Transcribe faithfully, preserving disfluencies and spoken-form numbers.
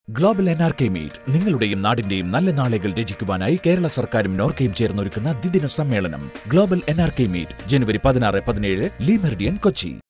Global N R K Meet നിങ്ങളുടെയും നാടിന്റെയും നല്ല നാളുകൾ രചിക്കുവാനായി കേരള സർക്കാരും നോർക്കയും ചേർന്നൊരുക്കുന്ന ദ്വിദിന സമ്മേളനം global N R K Meet ജനുവരി പതിനാറ് പതിനേഴ് ലീ മെറിഡിയൻ കൊച്ചി.